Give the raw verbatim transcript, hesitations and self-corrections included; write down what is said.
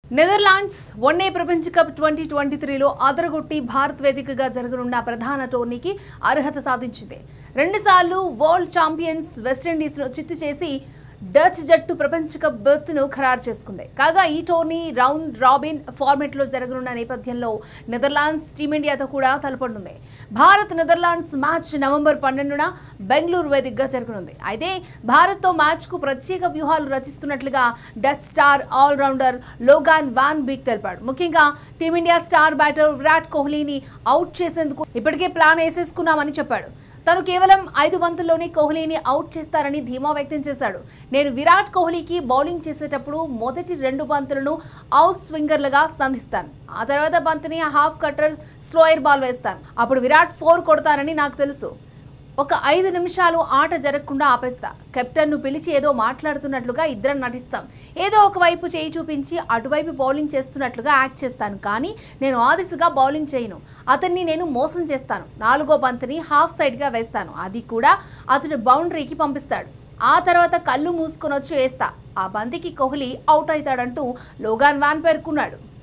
Netherlands one day ప్రపంచ cup twenty twenty త్రీలో అదరగొట్టి భారత్ వేదికగా జరగనున్న ప్రధాన టోర్నీకి అర్హత సాధించింది. రెండుసార్లు వరల్డ్ ఛాంపియన్స్ వెస్టిండీస్ను చిత్తు చేసి డచ్ జట్టు ప్రపంచ కప్ బెర్త్ను ఖరారు చేసుకుంది. కాగా ఈ టోర్నీ రౌండ్ రాబిన్ ఫార్మెట్లో జరగనున్న నేపథ్యంలో నెదర్లాండ్స్ టీమిండియాతో కూడా తలపడనుంది. భారత్ నెదర్లాండ్స్ మ్యాచ్ నవంబర్ పన్నెండున బెంగళూరు వేదికగా జరగనుంది. అయితే భారత్తో మ్యాచ్కు ప్రత్యేక వ్యూహాలు రచిస్తున్నట్లుగా Dutch star allrounder Logan van Beek తెలిపాడు. ముఖ్యంగా టీమిండియా స్టార్ బ్యాటర్ విరాట్ కోహ్లీని అవుట్ చేసేందుకు ఇప్పటికే ప్లాన్ వేసేసుకున్నామని చెప్పాడు. తను కేవలం ఐదు బంతుల్లోనే కోహ్లీని అవుట్ చేస్తారని ధీమా వ్యక్తం చేశాడు. నేను విరాట్ కోహ్లీకి బౌలింగ్ చేసేటప్పుడు మొదటి రెండు బంతులను అవుట్ స్వింగర్లుగా సంధిస్తాను. ఆ తర్వాత బంతిని హాఫ్ కట్టర్స్ స్లోయర్ బాల్ వేస్తాను. అప్పుడు విరాట్ ఫోర్ కొడతానని నాకు తెలుసు. ఒక ఐదు నిమిషాలు ఆట జరగకుండా ఆపేస్తా. కెప్టెన్ను పిలిచి ఏదో మాట్లాడుతున్నట్లుగా ఇద్దరం నటిస్తాం. ఏదో ఒకవైపు చేయి చూపించి అటువైపు బౌలింగ్ చేస్తున్నట్లుగా యాక్ట్ చేస్తాను. కానీ నేను ఆ దిశగా బౌలింగ్ చేయను. అతన్ని నేను మోసం చేస్తాను. నాలుగో బంతిని హాఫ్ సైడ్గా వేస్తాను. అది కూడా అతడు బౌండరీకి పంపిస్తాడు. ఆ తర్వాత కళ్ళు మూసుకొని వచ్చి వేస్తా. ఆ బంతికి కోహ్లీ అవుట్ అవుతాడంటూ లోగాన్ వాన్ పేర్కొన్నాడు.